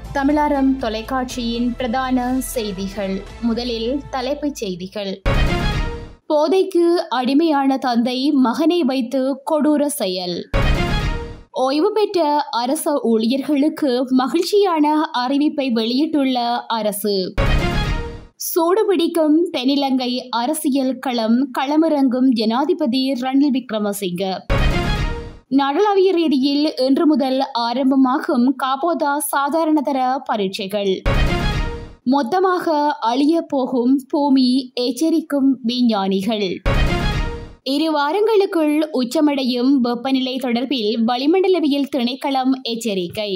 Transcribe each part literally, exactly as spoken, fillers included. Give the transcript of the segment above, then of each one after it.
தமிழாரம் தொலைக்காட்சியின் பிரதான செய்திகள். முதலில் தலைப்புச் செய்திகள். போதைக்கு அடிமையான தந்தை மகனை வைத்து கொடூர செயல். ஓய்வு பெற்ற அரசு ஊழியர்களுக்கு மகிழ்ச்சியான அறிவிப்பை வெளியிட்டுள்ள அரசு. சூடுபிடிக்கும் தென்னிலங்கை அரசியல் களம் களமிறங்கும் ஜனாதிபதி ரணில் விக்ரமசிங்க. நாடளாவிய ரீதியில் இன்று முதல் ஆரம்பமாகும் காபோதா சாதாரணதர பரீட்சைகள். மொத்தமாக அழிய போகும் பூமி எச்சரிக்கும் விஞ்ஞானிகள். இரு வாரங்களுக்குள் உச்சமடையும் வெப்பநிலை தொடர்பில் வளிமண்டலவியல் திணைக்களம் எச்சரிக்கை.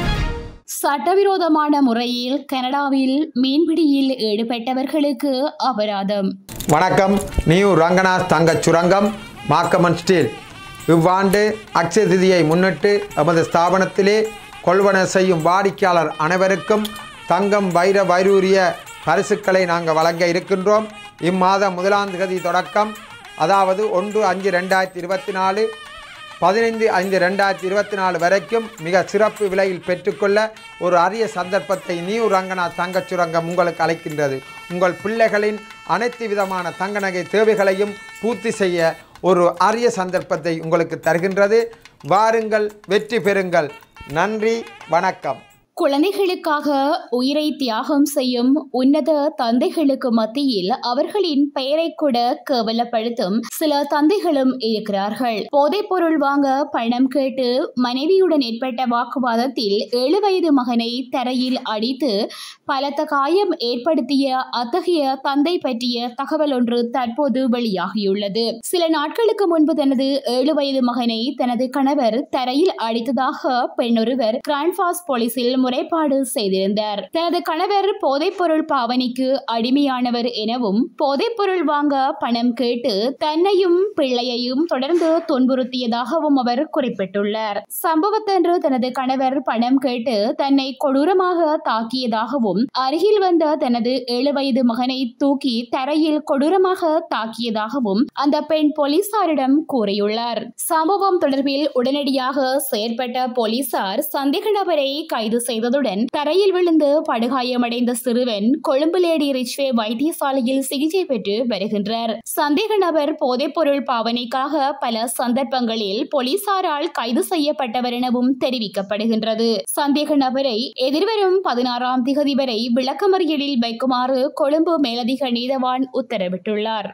சட்டவிரோதமான முறையில் கனடாவில் மீன்பிடியில் ஈடுபட்டவர்களுக்கு அபராதம். வணக்கம். நியூ ரங்கநாத் தங்கச் சுரங்கம் மாக்கமன் ஸ்டீல் இவ்வாண்டு அக்ஷய திதியை முன்னிட்டு எமது ஸ்தாபனத்திலே கொள்வன செய்யும் வாடிக்கையாளர் அனைவருக்கும் தங்கம் வைர வைரூரிய பரிசுக்களை நாங்கள் வழங்க இருக்கின்றோம். இம்மாதம் முதலாம் தேதி தொடக்கம், அதாவது ஒன்று அஞ்சு ரெண்டாயிரத்தி இருபத்தி நாலு பதினைந்து ஐந்து ரெண்டாயிரத்தி இருபத்தி நாலு வரைக்கும் மிக சிறப்பு விலையில் பெற்றுக்கொள்ள ஒரு அரிய சந்தர்ப்பத்தை நியூ ரங்கநாத் தங்கச் சுரங்கம் உங்களுக்கு அழைக்கின்றது. உங்கள் பிள்ளைகளின் அனைத்து விதமான தங்க நகை தேவைகளையும் பூர்த்தி செய்ய ஒரு அரிய சந்தர்ப்பத்தை உங்களுக்கு தருகின்றது. வாருங்கள், வெற்றி பெறுங்கள். நன்றி, வணக்கம். குழந்தைகளுக்காக உயிரை தியாகம் செய்யும் உன்னத தந்தைகளுக்கு மத்தியில் அவர்களின் பெயரை கூட கேவலப்படுத்தும் சில தந்தைகளும் இருக்கிறார்கள். போதைப் பொருள் வாங்க பணம் கேட்டு மனைவியுடன் ஏற்பட்ட வாக்குவாதத்தில் ஏழு வயது மகனை தரையில் அடித்து பலத்த காயம் ஏற்படுத்திய அத்தகைய தந்தை பற்றிய தகவல் ஒன்று தற்போது வெளியாகியுள்ளது. சில நாட்களுக்கு முன்பு தனது ஏழு வயது மகனை தனது கணவர் தரையில் அடித்ததாக பெண்ணொருவர் கிராண்ட்பாஸ் போலீசில் முறைப்பாடு செய்திருந்தார். தனது கணவர் போதைப் பொருள் பாவனைக்கு அடிமையானவர் எனவும் போதைப் பொருள் வாங்க பணம் கேட்டு தன்னையும் பிள்ளையையும் தொடர்ந்து துன்புறுத்தியதாகவும் அவர் குறிப்பிட்டுள்ளார். சம்பவத்தன்று தனது கணவர் பணம் கேட்டு தன்னை கொடூரமாக தாக்கியதாகவும் அருகில் வந்த தனது ஏழு வயது மகனை தூக்கி தரையில் கொடூரமாக தாக்கியதாகவும் அந்த பெண் போலீசாரிடம் கூறியுள்ளார். சம்பவம் தொடர்பில் உடனடியாக செயற்பட்ட போலீசார் சந்தேக நபரை கைது செய்ததுடன் தரையில் விழுந்து படுகாயமடைந்த சிறுவன் கொழும்பு லேடி ரிச்வே வைத்தியசாலையில் சிகிச்சை பெற்று வருகின்றார். சந்தேக நபர் போதைப் பொருள் பாவனைக்காக பல சந்தர்ப்பங்களில் போலீசாரால் கைது செய்யப்பட்டவர் எனவும் தெரிவிக்கப்படுகின்றது. சந்தேக நபரை எதிர்வரும் பதினாறாம் திகதி வரை விளக்கமறியலில் வைக்குமாறு கொழும்பு மேலதிக நீதவான் உத்தரவிட்டுள்ளார்.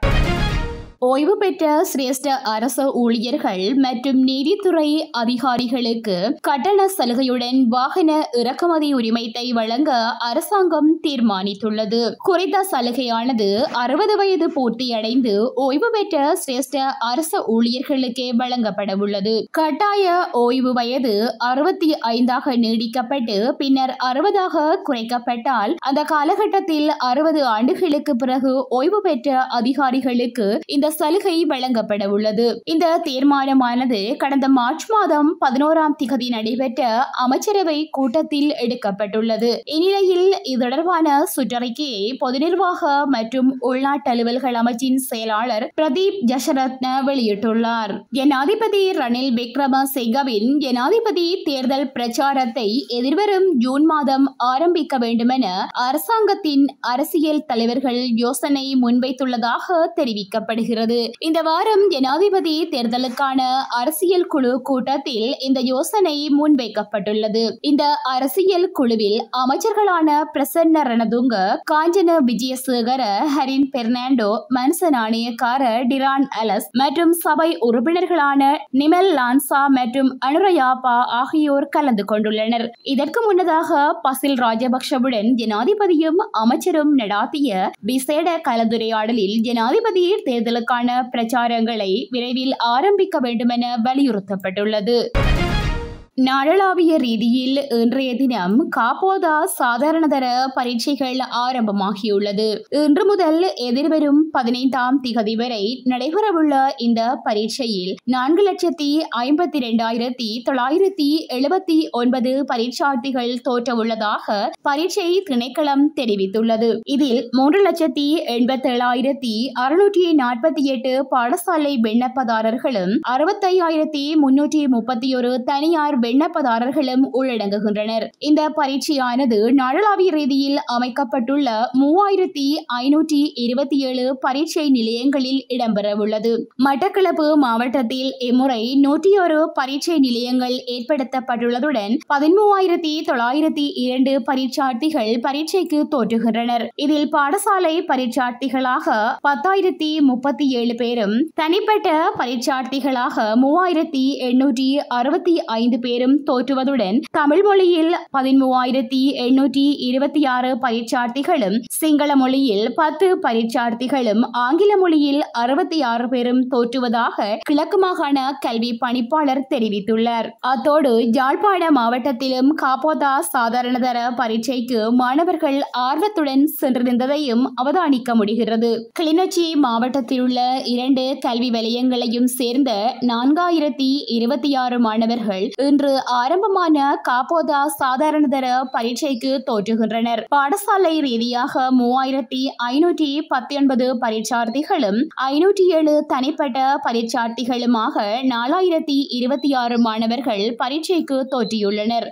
ஓய்வு பெற்ற சிரேஷ்ட அரசு ஊழியர்கள் மற்றும் நீதித்துறை அதிகாரிகளுக்கு கட்டண சலுகையுடன் வாகன இறக்குமதி உரிமத்தை வழங்க அரசாங்கம் தீர்மானித்துள்ளது. குறித்த சலுகையானது அறுபது வயது பூர்த்தியடைந்து ஓய்வு பெற்ற சிரேஷ்ட அரசு ஊழியர்களுக்கே வழங்கப்பட உள்ளது. கட்டாய ஓய்வு வயது அறுபத்தி ஐந்தாக நீடிக்கப்பட்டு பின்னர் அறுபதாக குறைக்கப்பட்டால் அந்த காலகட்டத்தில் அறுபது ஆண்டுகளுக்கு பிறகு ஓய்வு பெற்ற அதிகாரிகளுக்கு இந்த சலுகை வழங்கப்பட உள்ளது. இந்த தீர்மானமானது கடந்த மார்ச் மாதம் பதினோராம் திகதி நடைபெற்ற அமைச்சரவை கூட்டத்தில் எடுக்கப்பட்டுள்ளது. இந்நிலையில் இது தொடர்பான சுற்றறிக்கையை பொது நிர்வாக மற்றும் உள்நாட்டு அலுவல்கள் அமைச்சின் செயலாளர் பிரதீப் ஜஷரத்ன வெளியிட்டுள்ளார். ஜனாதிபதி ரணில் விக்ரமசிங்கவின் ஜனாதிபதி தேர்தல் பிரச்சாரத்தை எதிர்வரும் ஜூன் மாதம் ஆரம்பிக்க வேண்டுமென அரசாங்கத்தின் அரசியல் தலைவர்கள் யோசனை முன்வைத்துள்ளதாக தெரிவிக்கப்படுகிறது. இந்த வாரம் ஜனாதிபதி தேர்தலுக்கான அரசியல் குழு கூட்டத்தில் இந்த யோசனை முன்வைக்கப்பட்டுள்ளது. இந்த அரசியல் குழுவில் அமைச்சர்களான பிரசன்ன ரணதுங்க, காஞ்சன விஜயசேகர, ஹரின் பெர்னாண்டோ, மன்ச நாணயக்கார, டிரான் அலஸ் மற்றும் சபை உறுப்பினர்களான நிமல் லான்சா மற்றும் அனுரயாப்பா ஆகியோர் கலந்து கொண்டுள்ளனர். இதற்கு முன்னதாக பசில் ராஜபக்ஷவுடன் ஜனாதிபதியும் அமைச்சரும் நடாத்திய விசேட கலந்துரையாடலில் ஜனாதிபதி தேர்தலுக்கான பிரச்சாரங்களை விரைவில் ஆரம்பிக்க வேண்டுமென வலியுறுத்தப்பட்டுள்ளது. நாடளாவிய ரீதியில் இன்றைய தினம் காபோதா சாதாரணதர பரீட்சைகள் ஆரம்பமாகியுள்ளது. இன்று முதல் எதிர்வரும் பதினைந்தாம் திகதி வரை நடைபெறவுள்ள இந்த பரீட்சையில் நான்கு லட்சத்தி ஐம்பத்தி இரண்டாயிரத்தி தொள்ளாயிரத்தி எழுபத்தி ஒன்பது பரீட்சார்த்திகள் தோற்ற உள்ளதாக பரீட்சை திணைக்களம் தெரிவித்துள்ளது. இதில் மூன்று லட்சத்தி எண்பத்தி ஏழாயிரத்தி அறுநூற்றி நாற்பத்தி எட்டு பாடசாலை விண்ணப்பதாரர்களும் அறுபத்தி ஐயாயிரத்தி முன்னூற்றி முப்பத்தி ஒரு தனியார் விண்ணப்பதாரர்களும் உள்ளடங்குகின்றனர். இந்த பரீட்சையானது நாடளாவிய ரீதியில் அமைக்கப்பட்டுள்ள மூவாயிரத்தி ஐநூற்றி இருபத்தி ஏழு பரீட்சை நிலையங்களில் இடம்பெறவுள்ளது. மட்டக்களப்பு மாவட்டத்தில் இம்முறை நூற்றி ஒரு பரீட்சை நிலையங்கள் ஏற்படுத்தப்பட்டுள்ளதுடன் பதிமூவாயிரத்தி தொள்ளாயிரத்தி இரண்டு பரீட்சார்த்திகள் பரீட்சைக்கு தோற்றுகின்றனர். இதில் பாடசாலை பரீட்சார்த்திகளாக பத்தாயிரத்தி முப்பத்தி ஏழு பேரும் தனிப்பட்ட பரீட்சார்த்திகளாக மூவாயிரத்தி எண்ணூற்றி அறுபத்தி ஐந்து பேரும் தோற்றுவதுடன் தமிழ் மொழியில் பதிமூவாயிரத்தி எண்ணூற்றி இருபத்தி ஆறு பரீட்சார்த்திகளும் சிங்கள மொழியில் பத்து பரீட்சார்த்திகளும் ஆங்கில மொழியில் அறுபத்தி ஆறு பேரும் தோற்றுவதாக கிழக்கு மாகாண கல்வி பணிப்பாளர் தெரிவித்துள்ளார். அத்தோடு யாழ்ப்பாண மாவட்டத்திலும் காப்போதா சாதாரணதர பரீட்சைக்கு மாணவர்கள் ஆர்வத்துடன் சென்றிருந்ததையும் அவதானிக்க முடிகிறது. கிளிநொச்சி மாவட்டத்தில் உள்ள இரண்டு கல்வி வலயங்களையும் சேர்ந்த நான்காயிரத்தி இருபத்தி ஆறு மாணவர்கள் இன்று ஆரம்பமான காப்போதா சாதாரணதர பரீட்சைக்கு தோற்றுகின்றனர். பாடசாலை ரீதியாக மூவாயிரத்தி ஐநூற்றி பத்தொன்பது பரீட்சார்த்திகளும் ஐநூற்றி ஏழு தனிப்பட்ட பரீட்சார்த்திகளுமாக நாலாயிரத்தி இருபத்தி ஆறு மாணவர்கள் பரீட்சைக்கு தோற்றியுள்ளனர்.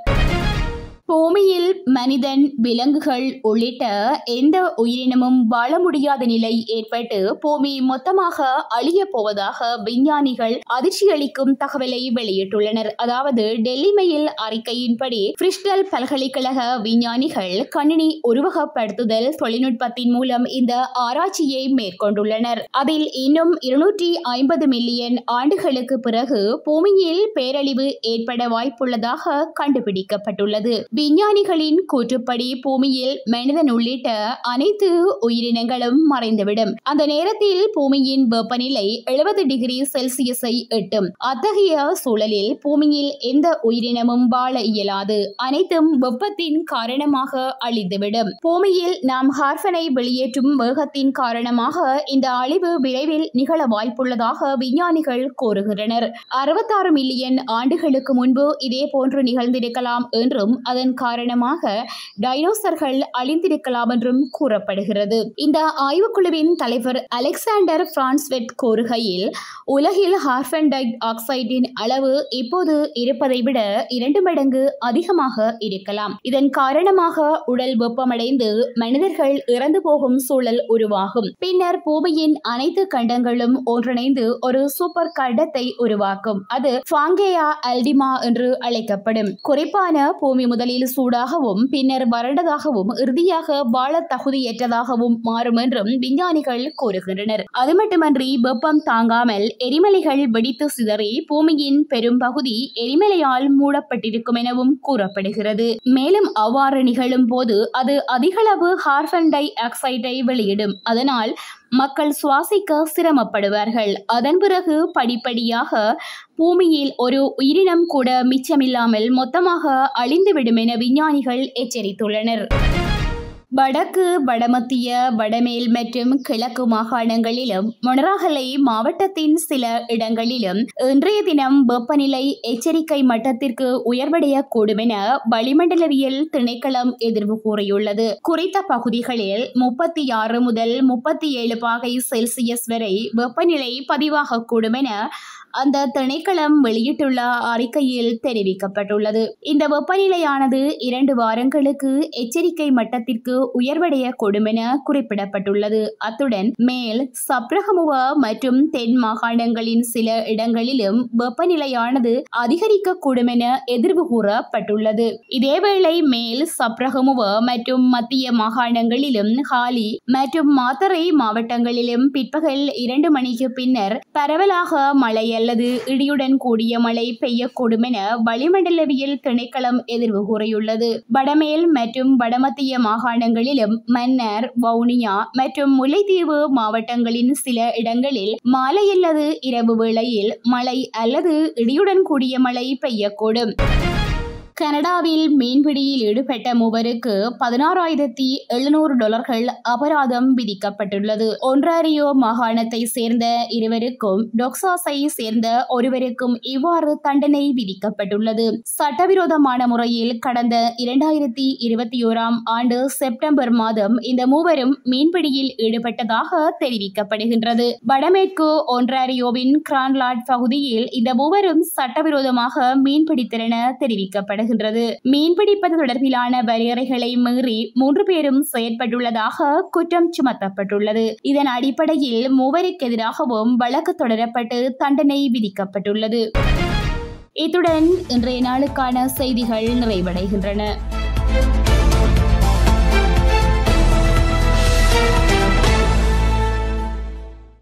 பூமியில் மனிதன், விலங்குகள் உள்ளிட்ட எந்த உயிரினமும் வாழ முடியாத நிலை ஏற்பட்டு பூமி மொத்தமாக அழிய போவதாக விஞ்ஞானிகள் அதிர்ச்சியளிக்கும் தகவலை வெளியிட்டுள்ளனர். அதாவது டெல்லி மெயில் அறிக்கையின்படி பிரிஸ்டல் பல்கலைக்கழக விஞ்ஞானிகள் கணினி உருவகப்படுத்துதல் தொழில்நுட்பத்தின் மூலம் இந்த ஆராய்ச்சியை மேற்கொண்டுள்ளனர். அதில் இன்னும் இருநூற்றி ஐம்பது மில்லியன் ஆண்டுகளுக்கு பிறகு பூமியில் பேரழிவு ஏற்பட வாய்ப்புள்ளதாக கண்டுபிடிக்கப்பட்டுள்ளது. விஞ்ஞானிகளின் கூற்றுப்படி பூமியில் மனிதன் உள்ளிட்ட அனைத்து உயிரினங்களும் மறைந்துவிடும். அந்த நேரத்தில் பூமியின் வெப்பநிலை எழுபது டிகிரி செல்சியஸை எட்டும். அத்தகைய சூழலில் பூமியில் எந்த உயிரினமும் வாழ இயலாது. அனைத்தும் வெப்பத்தின் காரணமாக அழிந்துவிடும். பூமியில் நாம் கார்பனை வெளியேற்றும் வேகத்தின் காரணமாக இந்த அழிவு விரைவில் நிகழ வாய்ப்புள்ளதாக விஞ்ஞானிகள் கூறுகின்றனர். அறுபத்தாறு மில்லியன் ஆண்டுகளுக்கு முன்பு இதே போன்று நிகழ்ந்திருக்கலாம் என்றும் அதன் காரணமாக டைனோசர்கள் அழிந்திருக்கலாம் என்றும் கூறப்படுகிறது. இந்த ஆய்வுக்குழுவின் தலைவர் அலெக்சாண்டர் பிரான்ஸ்வெட் கூறுகையில், உலகில் கார்பன் டை ஆக்சைடின் அளவு இப்போது இருப்பதை விட இரண்டு மடங்கு அதிகமாக இருக்கலாம். இதன் காரணமாக உடல் வெப்பமடைந்து மனிதர்கள் இறந்து போகும் சூழல் உருவாகும். பின்னர் பூமியின் அனைத்து கண்டங்களும் ஒன்றிணைந்து ஒரு சூப்பர் கண்டத்தை உருவாக்கும். அது பாங்கேயா அல்டிமா என்று அழைக்கப்படும். குறிப்பான பூமி முதலில் சூடாகவும் பின்னர் வறண்டதாகவும் இறுதியாக வாழ தகுதியற்றதாகவும் மாறும் என்றும் விஞ்ஞானிகள் கூறுகின்றனர். அது மட்டுமன்றி வெப்பம் தாங்காமல் எரிமலைகள் வெடித்து சிதறி பூமியின் பெரும் பகுதி எரிமலையால் மூடப்பட்டிருக்கும் எனவும் கூறப்படுகிறது. மேலும் அவ்வாறு நிகழும் போது அது அதிகளவு கார்பன் டை ஆக்சைடை வெளியிடும். அதனால் மக்கள் சுவாசிக்க சிரமப்படுவார்கள். அதன் பிறகு படிப்படியாக பூமியில் ஒரு உயிரினம் கூட மிச்சமில்லாமல் மொத்தமாக அழிந்துவிடும் என விஞ்ஞானிகள் எச்சரித்துள்ளனர். வடக்கு, வடமத்திய, வடமேல் மற்றும் கிழக்கு மாகாணங்களிலும் மொனராகலை மாவட்டத்தின் சில இடங்களிலும் இன்றைய தினம் வெப்பநிலை எச்சரிக்கை மட்டத்திற்கு உயர்வடையக்கூடும் என வளிமண்டலவியல் திணைக்களம் எதிர்வு கூறியுள்ளது. குறித்த பகுதிகளில் முப்பத்தி ஆறு முதல் முப்பத்தி ஏழு பாகை செல்சியஸ் வரை வெப்பநிலை பதிவாகக்கூடும் என அந்த திணைக்களம் வெளியிட்டுள்ள அறிக்கையில் தெரிவிக்கப்பட்டுள்ளது. இந்த வெப்பநிலையானது இரண்டு வாரங்களுக்கு எச்சரிக்கை மட்டத்திற்கு உயர்வடையக்கூடும் என குறிப்பிடப்பட்டுள்ளது. அத்துடன் மேல், சப்ரகமுவ மற்றும் தென் மாகாணங்களின் சில இடங்களிலும் வெப்பநிலையானது அதிகரிக்கக்கூடும் என எதிர்வு கூறப்பட்டுள்ளது. இதேவேளை மேல், சப்ரகமுவ மற்றும் மத்திய மாகாணங்களிலும் ஹாலி மற்றும் மாத்தறை மாவட்டங்களிலும் பிற்பகல் இரண்டு மணிக்கு பின்னர் பரவலாக மழை அல்லது இடியுடன் கூடிய மழை பெய்யக்கூடும் என வளிமண்டலவியல் திணைக்களம் எதிர்வு கூறியுள்ளது. வடமேல் மற்றும் வடமத்திய மாகாணங்களிலும் மன்னார், வவுனியா மற்றும் முல்லைத்தீவு மாவட்டங்களின் சில இடங்களில் மாலை அல்லது இரவு வேளையில் மழை அல்லது இடியுடன் கூடிய மழை பெய்யக்கூடும். கனடாவில் மீன்பிடியில் ஈடுபட்ட மூவருக்கு பதினாறாயிரத்தி எழுநூறு டாலர்கள் அபராதம் விதிக்கப்பட்டுள்ளது. ஒன்ராரியோ மாகாணத்தை சேர்ந்த இருவருக்கும் டொக்சாஸை சேர்ந்த ஒருவருக்கும் இவ்வாறு தண்டனை விதிக்கப்பட்டுள்ளது. சட்டவிரோதமான முறையில் கடந்த இரண்டாயிரத்தி இருபத்தி ஓராம் ஆண்டு செப்டம்பர் மாதம் இந்த மூவரும் மீன்பிடியில் ஈடுபட்டதாக தெரிவிக்கப்படுகின்றது. வடமேற்கு ஒன்ராரியோவின் கிரான்லாட் பகுதியில் இந்த மூவரும் சட்டவிரோதமாக மீன்பிடித்தன தெரிவிக்கப்பட்டது. மீன்பிடிப்பது தொடர்பிலான வரையறைகளை மீறி மூன்று பேரும் செயற்பட்டுள்ளதாக குற்றம் சுமத்தப்பட்டுள்ளது. இதன் அடிப்படையில் மூவருக்கு எதிராகவும் வழக்கு தொடரப்பட்டு தண்டனை விதிக்கப்பட்டுள்ளது. இத்துடன் இன்றைய நாளுக்கான செய்திகள் நிறைவடைகின்றன.